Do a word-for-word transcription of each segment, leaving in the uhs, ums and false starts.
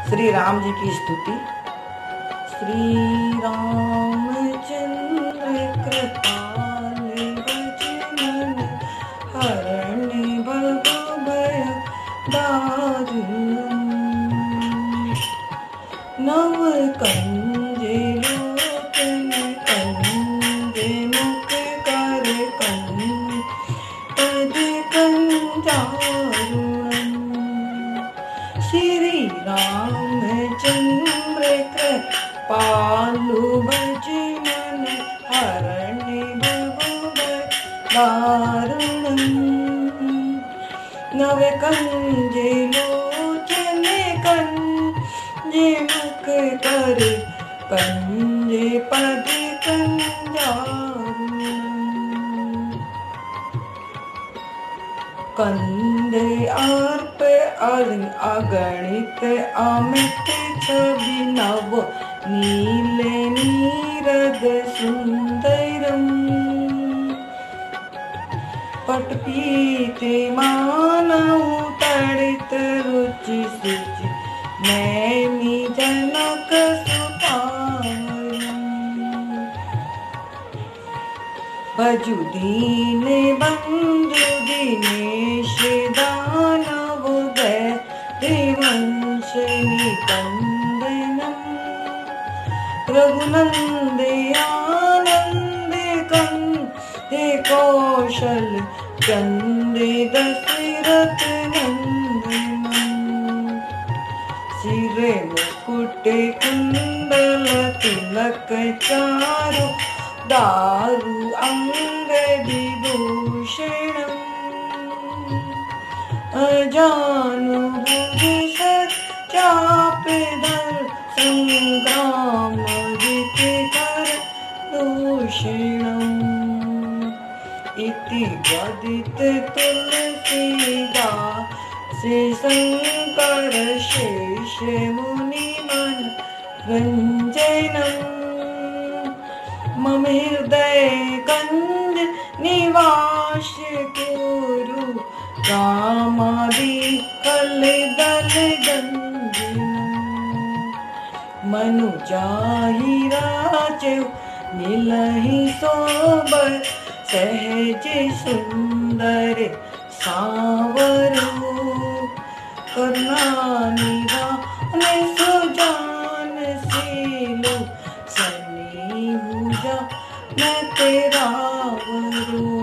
श्री राम जी की स्तुति। श्री रामचंद्र कृपाल बचन हरण भव भय दारुण नव कंजे लोचन कंजे मुख कर कंज पद कंजारुणम। श्री रामचंद्र कृपालु भज मन हरण भव भय दारुणम। नव कंजे लोचन कंजे मुख कर कंजे पद कंजारुणम। कंदे अर्प अगणित अमित छवि नव नील नीरद सुंदरम। पटपीते मानव तड़ित रुचि सुचि नैमी जनक सुतारम। भजु दीन बंधु दिनेश दानव वंश निकंदनम। रघुनंदे आनंद कंदे कौशल चंदे दशरथ नंदनम। सिरे मुकुट कुंडल तिलक चारु दारु अंग विभूषणम। अजानु भुज चाप धर संग्राम विकर दूषणम। इति वदित तुलसीदास शंकर शेष मुनि मन रंजनम। मम हृदय कंज निवास कुरु रामादि कल दल गंजनम। मनु जाहि राजउ मिलहि सोबर सहज सुंदर सावरो। करुणा निधान सुजान शीलो सनी भुजा न तेरावरो।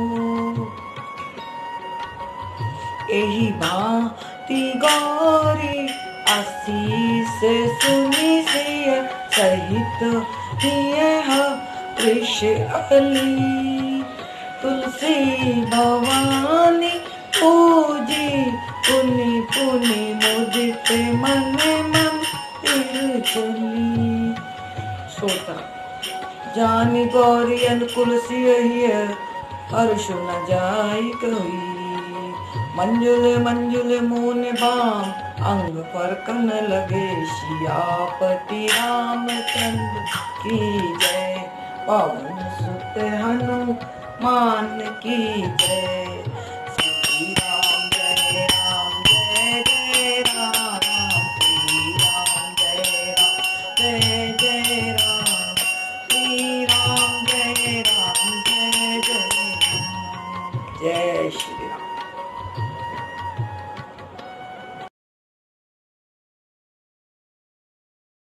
एहि भांति गौरी आशीष सुनि सिय सहित हियः वृष अली। तुलसी भवानी पूजी पुनि पुनि मुदित मन मंदिर चली। सोता जानि गौरी अनुकूल सिय हर्ष न जाई कोई। मंजुल मंजुल मोन बाम अंग पर कन लगे। सियापति रामचंद्र की जय। पवन सुत हनुमान की जय।